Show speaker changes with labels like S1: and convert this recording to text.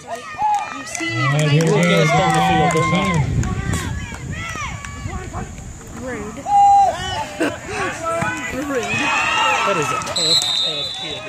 S1: right? You've seen me
S2: Here
S1: behind
S2: we
S1: the
S2: go.
S3: down the field, they're
S1: Rude.
S3: That is a tough kid.